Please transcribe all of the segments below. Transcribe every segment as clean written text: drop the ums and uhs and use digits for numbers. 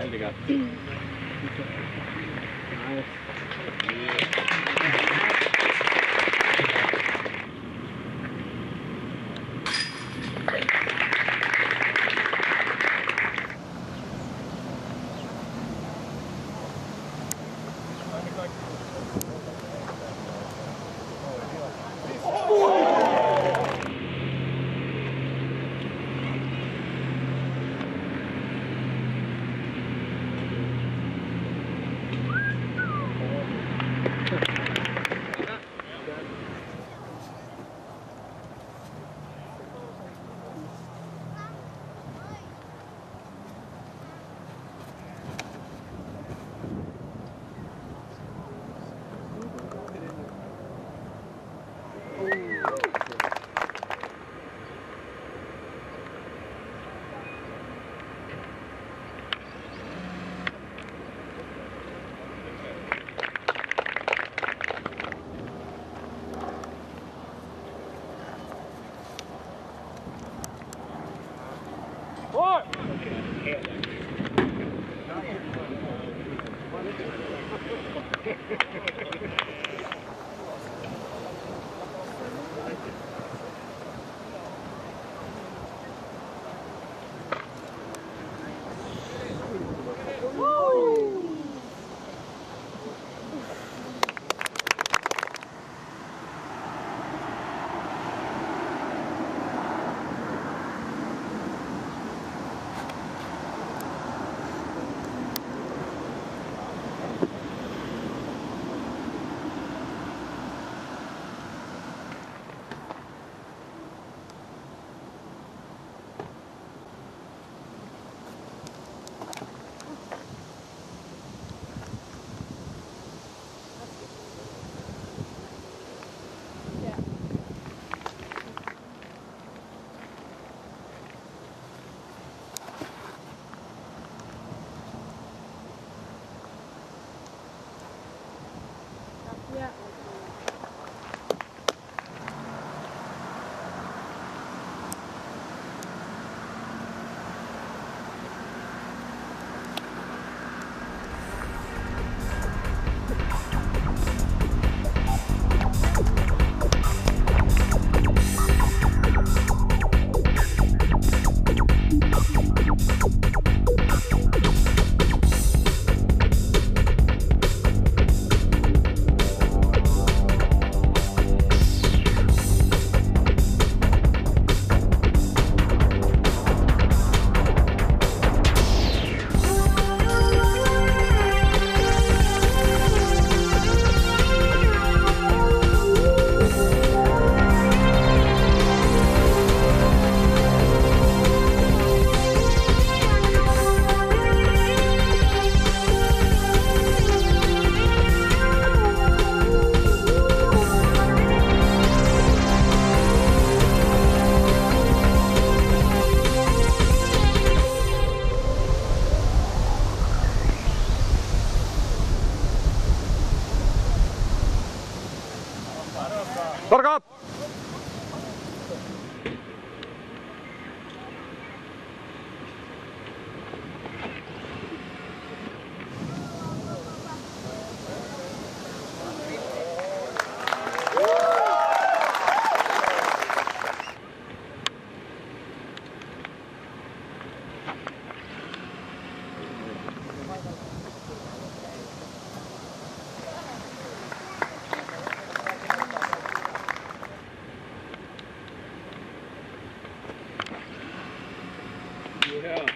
Geil, Digga. Torgat! Yeah.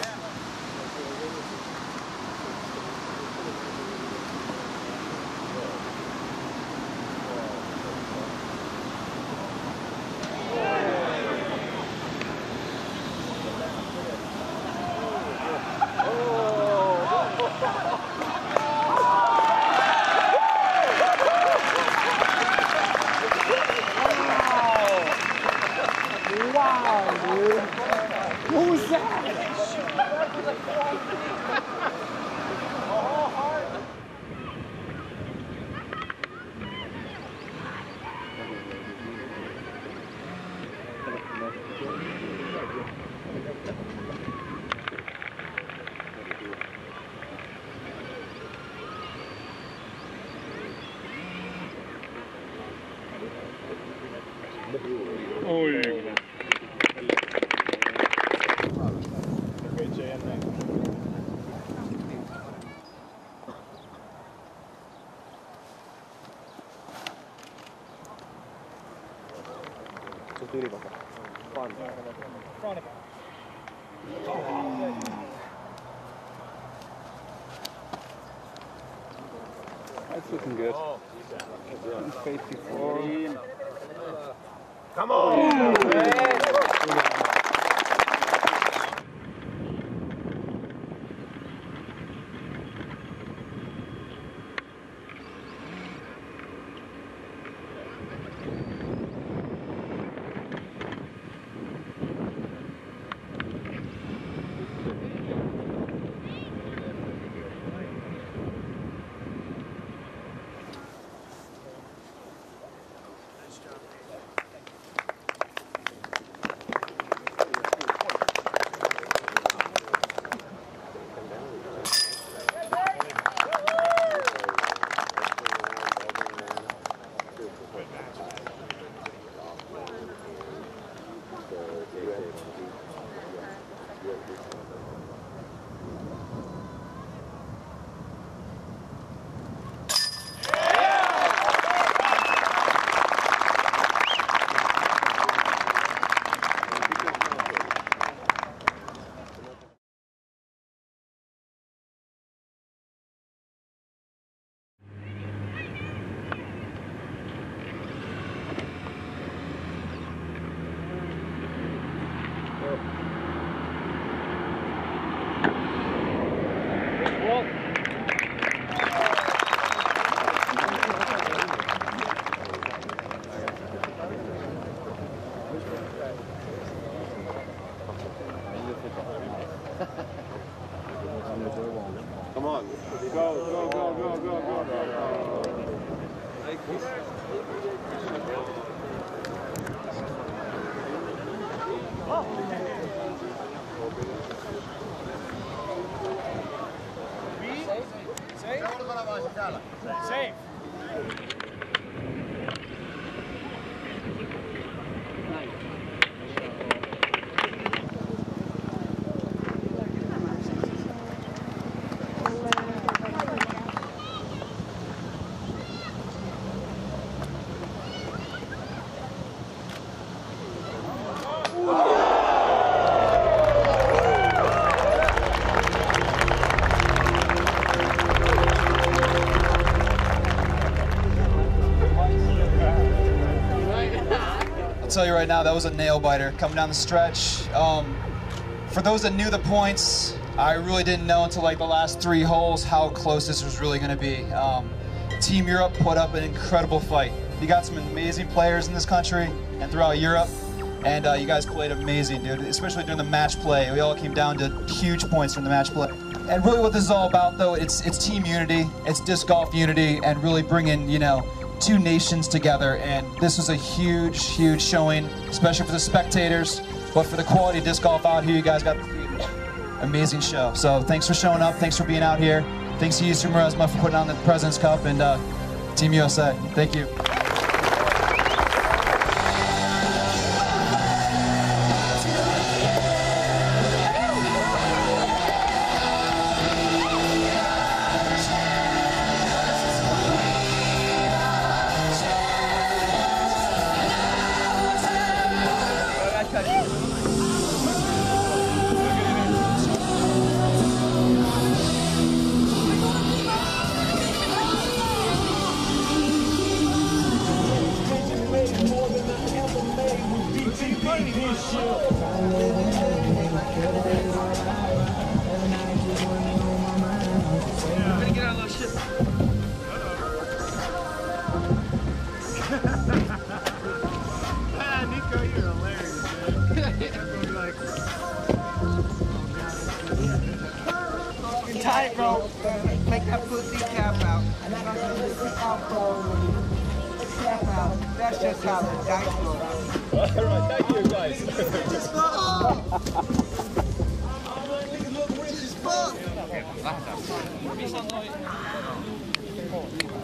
Wow, dude. What was that? That's looking good. Face before. Come on! Come on. Go, go, go, go, go, go, go. Safe. I'll tell you right now, that was a nail biter coming down the stretch. For those that knew the points, I really didn't know until like the last 3 holes how close this was really going to be. Team Europe put up an incredible fight. You got some amazing players in this country and throughout Europe, and you guys played amazing, dude, especially during the match play. We all came down to huge points from the match play. And really what this is all about, though, it's team unity, it's disc golf unity, and really bringing, you know, 2 nations together, and this was a huge, huge showing, especially for the spectators, but for the quality of disc golf out here, you guys got an amazing show. So thanks for showing up, thanks for being out here, thanks to UC Maresma for putting on the President's Cup, and Team USA, thank you. tightrope. Take that pussy cap out. Cap out. That's just how the dice go. Alright, thank you guys. Fuck.